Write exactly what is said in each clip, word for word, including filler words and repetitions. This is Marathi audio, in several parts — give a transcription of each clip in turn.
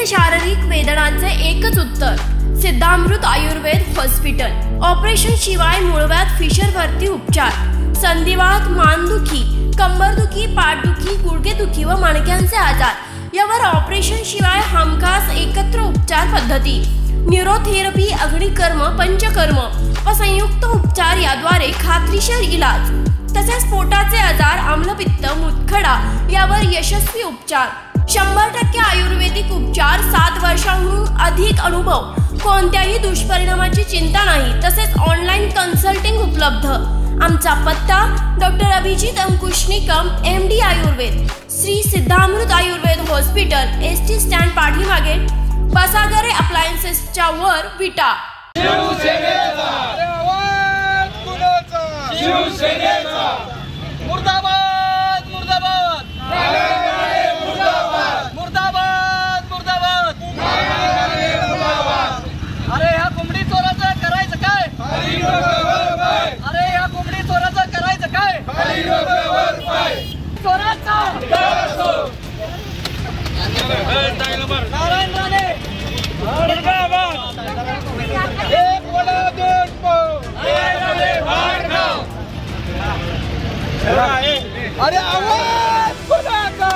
शारीरिक वेदनांचे एकच उत्तर, सिद्धामृत आयुर्वेद हॉस्पिटल। ऑपरेशन शिवाय मूळव्याध फिशरवरती उपचार, संधिवात, मानदुखी, कंबरदुखी, पाठदुखी, गुडघेदुखी व मणक्यांचे आजार यावर ऑपरेशन शिवाय हमखास एकत्र उपचार पद्धती, न्यूरोथेरपी, अग्निकर्म, पंचकर्म व संयुक्त उपचार याद्वारे खात्रीशीर इलाज। तसेच पोटाचे आजार, आम्लपित्त, मुतखडा यावर यशस्वी उपचार। शंभर टक्के आयुर्वेदिक उपचार, सात वर्षांहून अधिक अनुभव, कोणत्याही दुष्परिणामाची चिंता नाही। तसेच ऑनलाईन कन्सल्टिंग उपलब्ध। आमचा पत्ता doctor Abhijit Ankush Nikam, M D Ayurveda, Shri Siddhamrit Ayurveda hospital, S T stand पाठीमागे, बसागरे अप्लायन्सेसच्या वर, विटा। मुर्दाबाद मुर्दाबाद मुर्दाबाद मुर्दाबाद। अरे ह्या कोंबडी चोराचं करायचं काय? अरे ह्या कोंबडी चोराचं करायचं काय? चोराचा नारायण राणे एक वडा दोन पाव। अरे आवाज कोणाचा?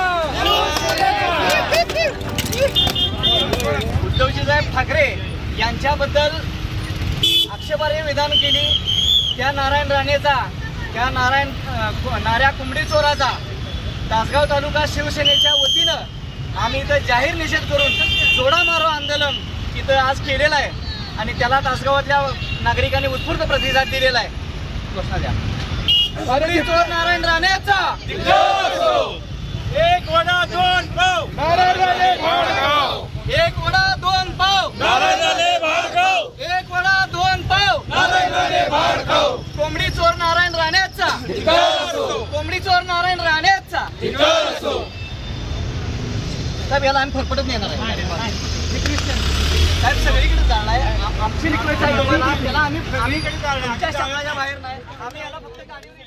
उद्धवजी साहेब ठाकरे यांच्याबद्दल आक्षेपार्ह विधान केली त्या नारायण राणेचा, त्या नारायण नाऱ्या कोंबडी चोराचा तासगाव तालुका शिवसेनेच्या वतीनं आम्ही इथं जाहीर निषेध करून जोडा मारो आंदोलन इथं आज केलेलं आहे आणि त्याला तासगावातल्या नागरिकांनी उत्स्फूर्त प्रतिसाद दिलेला आहे। घोषणा द्या। कोंबडी चोर नारायण राणेचा एक वडा दोन पाव, नारायण राणे भाडगाव। एक वडा दोन पाव, नारायण राणे भाडगाव। एक वडा दोन पाव, नारायण राणे भाडगाव। कोंबडी चोर नारायण राणेचा, कोंबडी चोर नारायण राणेचा। साहेब याला आम्ही फरफटत नेणार आहे साहेब, सगळीकडे जाणार आहे। आमची रिक्वेस्ट आहे त्याला, आम्ही आम्ही आमच्या शब्दाच्या बाहेर नाही, आम्ही याला फक्त गाडी